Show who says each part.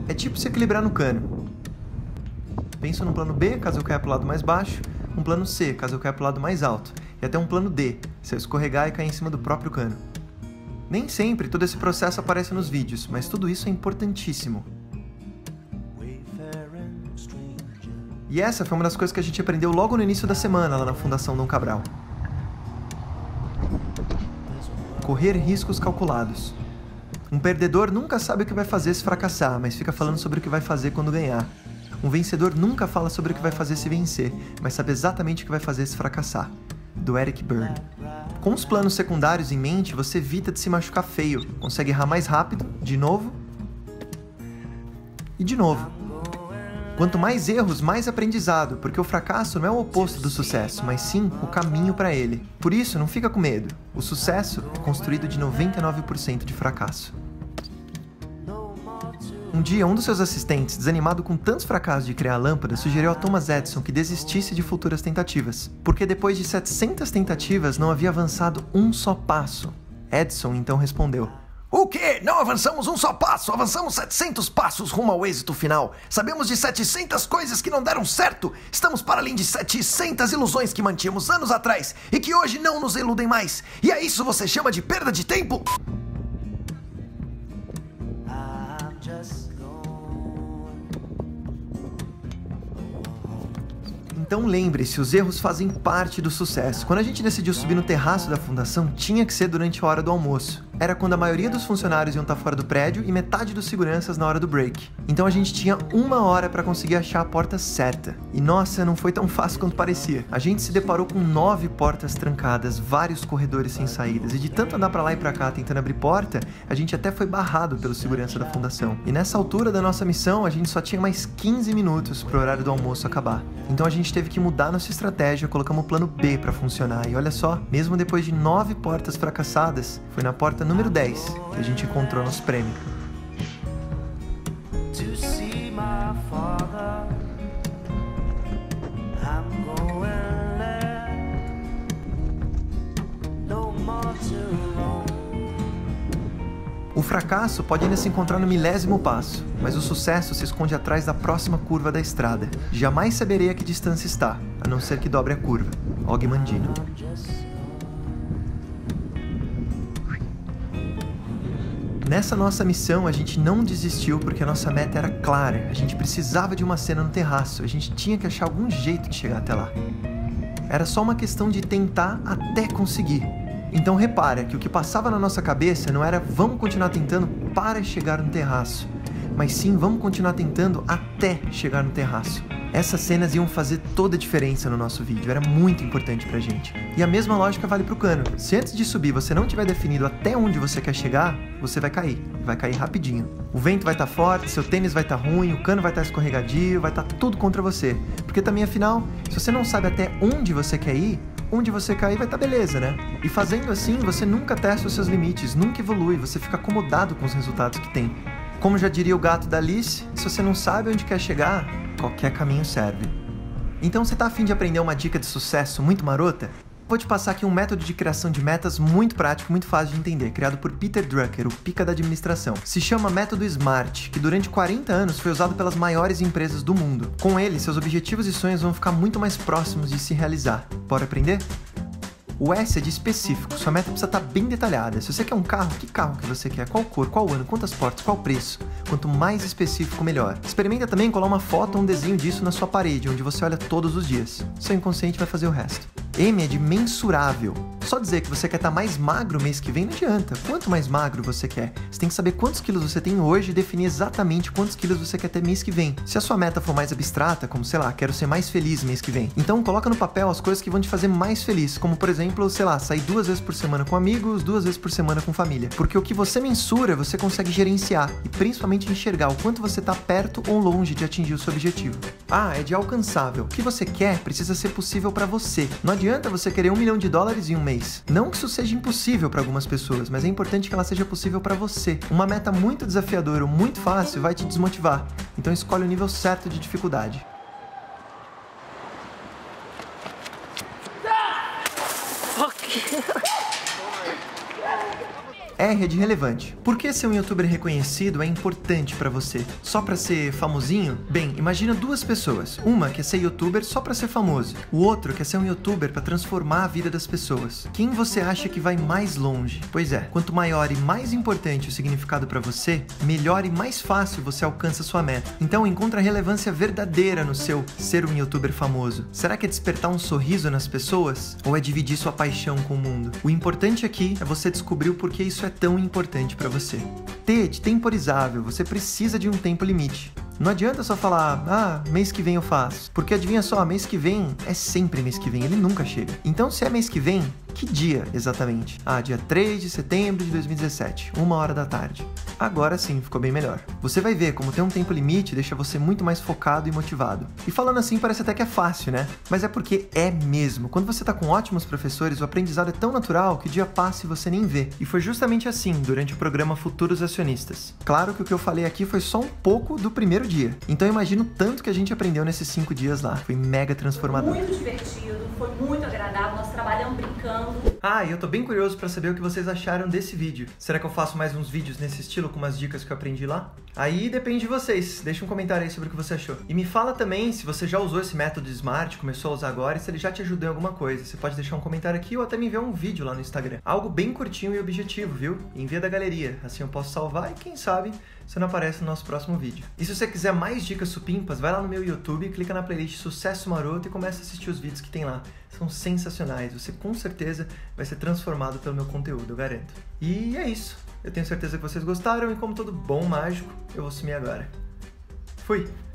Speaker 1: É tipo se equilibrar no cano. Pensa num plano B, caso eu caia pro lado mais baixo, um plano C, caso eu caia pro lado mais alto, e até um plano D, se eu escorregar e cair em cima do próprio cano. Nem sempre todo esse processo aparece nos vídeos, mas tudo isso é importantíssimo. E essa foi uma das coisas que a gente aprendeu logo no início da semana lá na Fundação Dom Cabral. Correr riscos calculados. Um perdedor nunca sabe o que vai fazer se fracassar, mas fica falando sobre o que vai fazer quando ganhar. Um vencedor nunca fala sobre o que vai fazer se vencer, mas sabe exatamente o que vai fazer se fracassar. Do Eric Berne. Com os planos secundários em mente, você evita de se machucar feio, consegue errar mais rápido, de novo e de novo. Quanto mais erros, mais aprendizado, porque o fracasso não é o oposto do sucesso, mas sim o caminho para ele. Por isso, não fica com medo. O sucesso é construído de 99% de fracasso. Um dia, um dos seus assistentes, desanimado com tantos fracassos de criar a lâmpada, sugeriu a Thomas Edison que desistisse de futuras tentativas, porque depois de 700 tentativas não havia avançado um só passo. Edison então respondeu: "O quê? Não avançamos um só passo, avançamos 700 passos rumo ao êxito final. Sabemos de 700 coisas que não deram certo. Estamos para além de 700 ilusões que mantínhamos anos atrás e que hoje não nos iludem mais. E a isso você chama de perda de tempo?" Então lembre-se, os erros fazem parte do sucesso. Quando a gente decidiu subir no terraço da fundação, tinha que ser durante a hora do almoço. Era quando a maioria dos funcionários iam estar fora do prédio e metade dos seguranças na hora do break. Então a gente tinha 1 hora para conseguir achar a porta certa. E nossa, não foi tão fácil quanto parecia. A gente se deparou com 9 portas trancadas, vários corredores sem saídas. E de tanto andar para lá e para cá tentando abrir porta, a gente até foi barrado pelo segurança da fundação. E nessa altura da nossa missão, a gente só tinha mais 15 minutos para o horário do almoço acabar. Então a gente teve que mudar nossa estratégia, colocamos o plano B para funcionar. E olha só, mesmo depois de 9 portas fracassadas, foi na porta número 10 que a gente encontrou nosso prêmio. O fracasso pode ainda se encontrar no 1000º passo, mas o sucesso se esconde atrás da próxima curva da estrada. Jamais saberei a que distância está, a não ser que dobre a curva. Og Mandino. Nessa nossa missão, a gente não desistiu porque a nossa meta era clara. A gente precisava de uma cena no terraço, a gente tinha que achar algum jeito de chegar até lá. Era só uma questão de tentar até conseguir. Então repara que o que passava na nossa cabeça não era vamos continuar tentando para chegar no terraço, mas sim vamos continuar tentando até chegar no terraço. Essas cenas iam fazer toda a diferença no nosso vídeo, era muito importante pra gente. E a mesma lógica vale pro cano. Se antes de subir você não tiver definido até onde você quer chegar, você vai cair rapidinho. O vento vai estar forte, seu tênis vai estar ruim, o cano vai estar escorregadio, vai estar tudo contra você. Porque também, afinal, se você não sabe até onde você quer ir, onde você cair vai estar beleza, né? E fazendo assim, você nunca testa os seus limites, nunca evolui, você fica acomodado com os resultados que tem. Como já diria o gato da Alice, se você não sabe onde quer chegar, qualquer caminho serve. Então você tá a fim de aprender uma dica de sucesso muito marota? Vou te passar aqui um método de criação de metas muito prático, muito fácil de entender, criado por Peter Drucker, o pica da administração. Se chama método SMART, que durante 40 anos foi usado pelas maiores empresas do mundo. Com ele, seus objetivos e sonhos vão ficar muito mais próximos de se realizar. Bora aprender? O S é de específico, sua meta precisa estar bem detalhada. Se você quer um carro, que carro que você quer? Qual cor, qual ano, quantas portas, qual preço? Quanto mais específico, melhor. Experimenta também colar uma foto ou um desenho disso na sua parede, onde você olha todos os dias. Seu inconsciente vai fazer o resto. M é de mensurável. Só dizer que você quer estar mais magro mês que vem não adianta. Quanto mais magro você quer? Você tem que saber quantos quilos você tem hoje e definir exatamente quantos quilos você quer ter mês que vem. Se a sua meta for mais abstrata, como, sei lá, quero ser mais feliz mês que vem, então coloca no papel as coisas que vão te fazer mais feliz, como, por exemplo, sei lá, sair 2 vezes por semana com amigos, 2 vezes por semana com família. Porque o que você mensura, você consegue gerenciar e principalmente enxergar o quanto você está perto ou longe de atingir o seu objetivo. Ah, é de alcançável. O que você quer precisa ser possível para você. Não adianta você querer $1 milhão em um mês. Não que isso seja impossível para algumas pessoas, mas é importante que ela seja possível para você. Uma meta muito desafiadora ou muito fácil vai te desmotivar. Então escolhe o nível certo de dificuldade. R é de relevante. Por que ser um youtuber reconhecido é importante pra você? Só pra ser famosinho? Bem, imagina duas pessoas. Uma quer ser youtuber só pra ser famoso. O outro quer ser um youtuber pra transformar a vida das pessoas. Quem você acha que vai mais longe? Pois é, quanto maior e mais importante o significado pra você, melhor e mais fácil você alcança sua meta. Então encontra a relevância verdadeira no seu ser um youtuber famoso. Será que é despertar um sorriso nas pessoas? Ou é dividir sua paixão com o mundo? O importante aqui é você descobrir o porquê isso é tão importante pra você. T de temporizável, você precisa de um tempo limite. Não adianta só falar, mês que vem eu faço. Porque adivinha só, mês que vem é sempre mês que vem, ele nunca chega. Então se é mês que vem, que dia exatamente? Dia 3 de setembro de 2017, 1h da tarde. Agora sim, ficou bem melhor. Você vai ver como ter um tempo limite deixa você muito mais focado e motivado. E falando assim parece até que é fácil, né? Mas é porque é mesmo. Quando você tá com ótimos professores, o aprendizado é tão natural que o dia passa e você nem vê. E foi justamente assim durante o programa Futuros Acionistas. Claro que o que eu falei aqui foi só um pouco do primeiro dia. Então imagina o tanto que a gente aprendeu nesses 5 dias lá. Foi mega transformador.
Speaker 2: Muito divertido, foi muito agradável, nós trabalhamos brincando.
Speaker 1: E eu tô bem curioso pra saber o que vocês acharam desse vídeo. Será que eu faço mais uns vídeos nesse estilo com umas dicas que eu aprendi lá? Aí depende de vocês. Deixa um comentário aí sobre o que você achou. E me fala também se você já usou esse método SMART, começou a usar agora, e se ele já te ajudou em alguma coisa. Você pode deixar um comentário aqui ou até me enviar um vídeo lá no Instagram. Algo bem curtinho e objetivo, viu? Envia da galeria. Assim eu posso salvar e quem sabe você não aparece no nosso próximo vídeo. E se você quiser mais dicas supimpas, vai lá no meu YouTube, clica na playlist Sucesso Maroto e começa a assistir os vídeos que tem lá. São sensacionais, você com certeza vai ser transformado pelo meu conteúdo, eu garanto. E é isso, eu tenho certeza que vocês gostaram e como todo bom mágico, eu vou sumir agora. Fui!